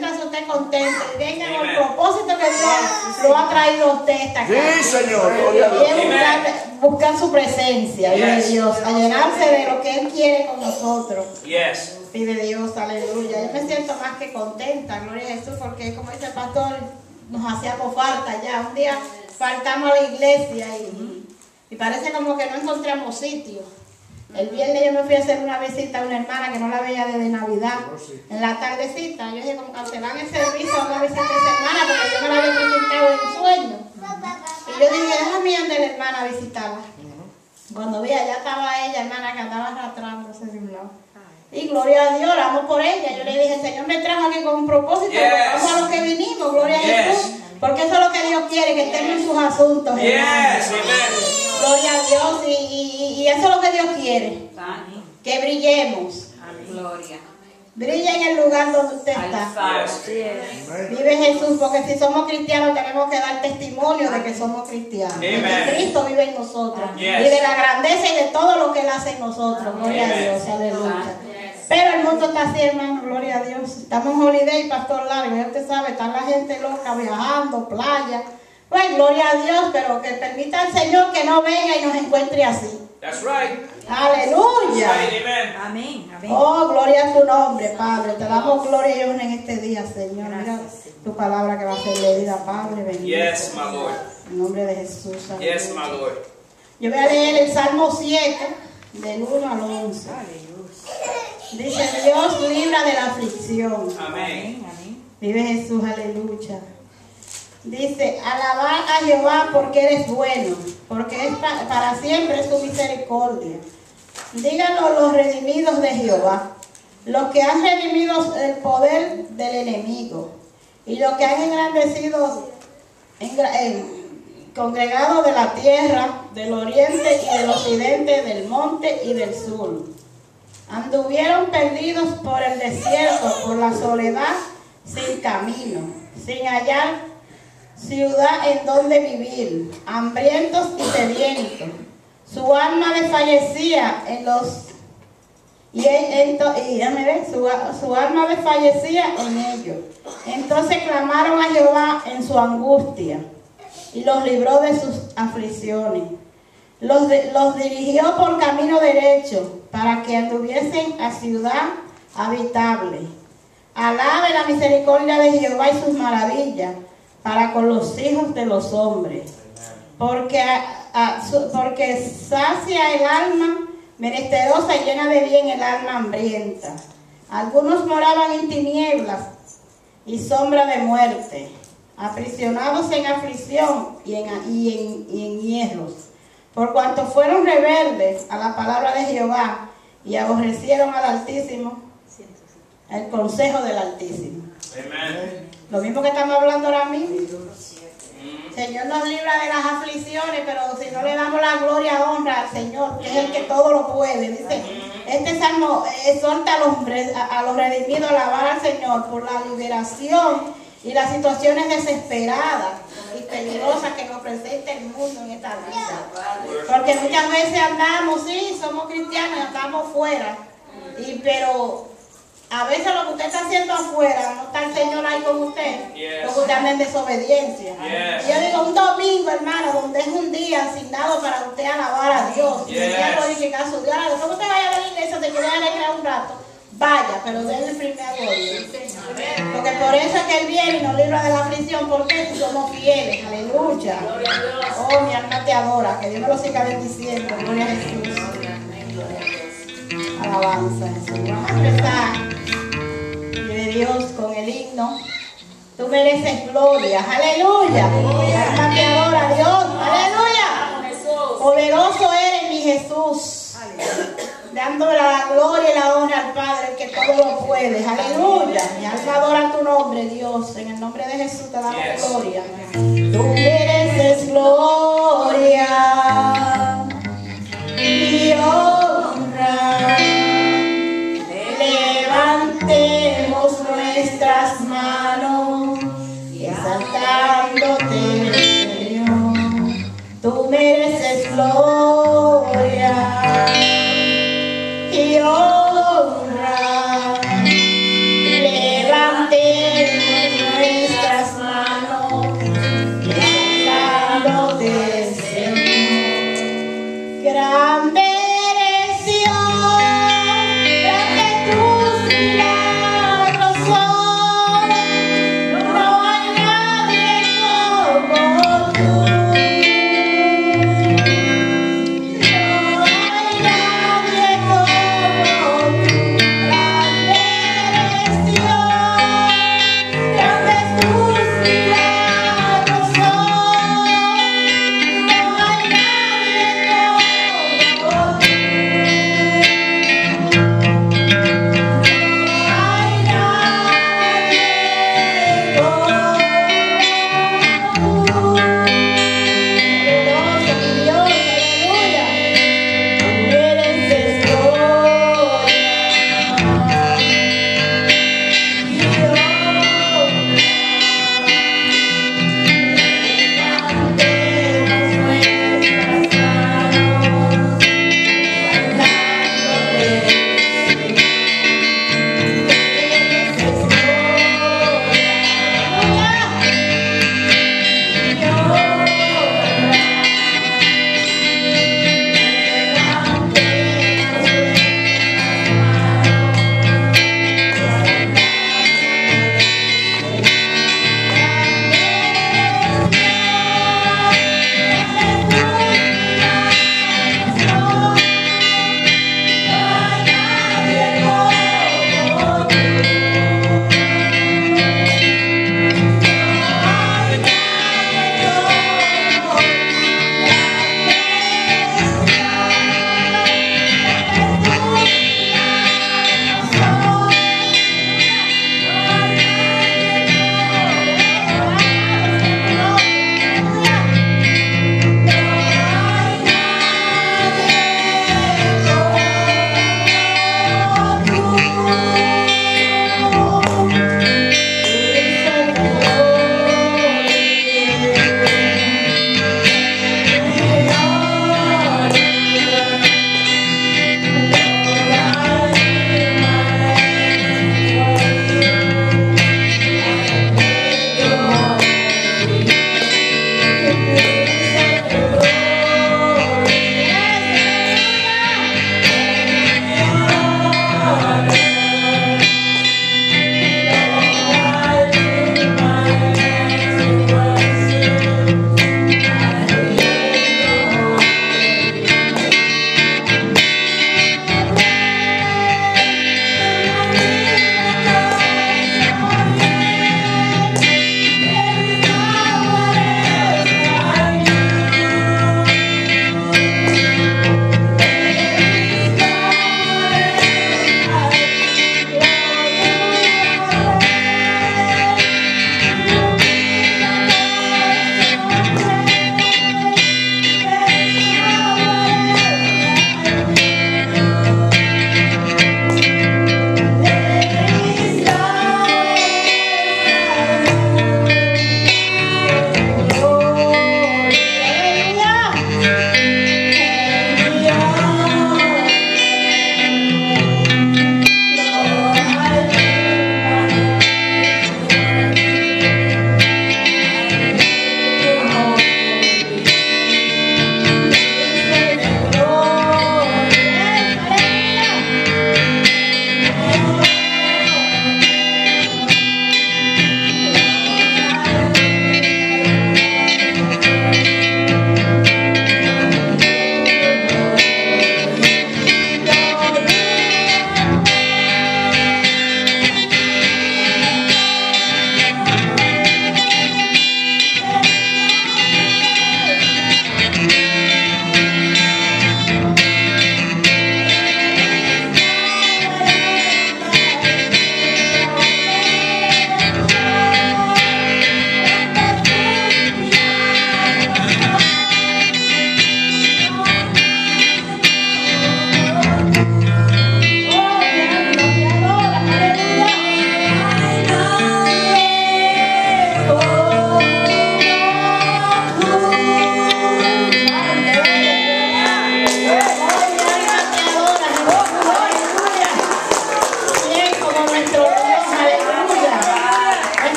siéntase usted contento y venga con el propósito que Dios lo ha traído a usted esta casa. Sí, Señor. Y es buscar su presencia, de Dios, a llenarse de lo que Él quiere con nosotros. Y de Dios, aleluya. Yo me siento más que contenta, gloria a Jesús, porque como dice el pastor, nos hacíamos falta ya. Un día faltamos a la iglesia y parece como que no encontramos sitio. El viernes yo me fui a hacer una visita a una hermana que no la veía desde Navidad. En la tardecita, yo dije, como cancelan el servicio, vamos a visitar a esa hermana porque yo me la había presentado en sueño. Y yo dije, déjame ir de la hermana a visitarla. Cuando vi, allá estaba ella, hermana, que andaba arrastrándose de un lado. Y gloria a Dios, oramos por ella. Yo le dije, el Señor me trajo aquí con un propósito, vamos a lo que vinimos, gloria a Jesús. Porque eso es lo que Dios quiere, que estemos en sus asuntos. Gloria a Dios, y eso es lo que Dios quiere. Que brillemos. Gloria. Brilla en el lugar donde usted está. Vive Jesús, porque si somos cristianos tenemos que dar testimonio de que somos cristianos. Que Cristo vive en nosotros. Y de la grandeza y de todo lo que Él hace en nosotros. Gloria a Dios, aleluya. Pero el mundo está así, hermano, gloria a Dios. Estamos en holiday, pastor Larry, ya usted sabe, está la gente loca viajando, playa. Pues gloria a Dios, pero que permita al Señor que no venga y nos encuentre así. That's right. Aleluya. Amén. Oh, gloria a tu nombre, Padre. Te damos gloria y honra en este día, Señor. Mira tu palabra que va a ser leída, Padre. Bendito. Yes, my Lord. En nombre de Jesús. Yes, my Lord. Yo voy a leer el Salmo 7, del 1 al 11. Dice, Dios libra de la aflicción. Amén. Vive Jesús, aleluya. Dice, alabad a Jehová porque eres bueno, porque es para siempre es su misericordia. Díganlo los redimidos de Jehová, los que han redimido el poder del enemigo, y los que han engrandecido, congregado de la tierra, del oriente y del occidente, del monte y del sur. Anduvieron perdidos por el desierto, por la soledad, sin camino, sin hallar ciudad en donde vivir, hambrientos y sedientos. Su alma desfallecía su alma desfallecía en ellos. Entonces clamaron a Jehová en su angustia y los libró de sus aflicciones. Los dirigió por camino derecho para que anduviesen a ciudad habitable. Alabe la misericordia de Jehová y sus maravillas para con los hijos de los hombres. Porque sacia el alma menesterosa y llena de bien el alma hambrienta. Algunos moraban en tinieblas y sombra de muerte, aprisionados en aflicción y en hierros, por cuanto fueron rebeldes a la palabra de Jehová y aborrecieron al Altísimo, el consejo del Altísimo. Amén. Lo mismo que estamos hablando ahora mismo. Señor nos libra de las aflicciones, pero si no le damos la gloria, honra al Señor, que es el que todo lo puede. Dice, este salmo exhorta a los redimidos a alabar al Señor por la liberación y las situaciones desesperadas y peligrosas que nos presenta el mundo en esta vida. Porque muchas veces andamos, sí, somos cristianos y andamos fuera, pero a veces lo que usted está haciendo afuera, no está el Señor ahí con usted, porque usted anda en desobediencia. Y yo digo, un domingo, hermano, donde es un día asignado para usted alabar a Dios, y glorificar a su Dios. Después usted vaya a la iglesia, se quiere recrear un rato, vaya, pero denle primera gloria. Porque por eso es que Él viene y nos libra de la aflicción, porque somos fieles. Aleluya. Oh, mi alma te adora, que Dios me lo siga bendiciendo. Gloria a Jesús. Alabanza, Jesús. Vamos a empezar de Dios con el himno. Tú mereces gloria. Aleluya. Mi alma te adora, Dios. Aleluya. Poderoso eres, mi Jesús. Dándole la gloria y la honra al Padre, que todo lo puede. Aleluya. Mi alma adora tu nombre, Dios. En el nombre de Jesús te damos gloria. Tú mereces gloria y honra. Levantemos nuestras manos exaltándote, Señor. Tú mereces gloria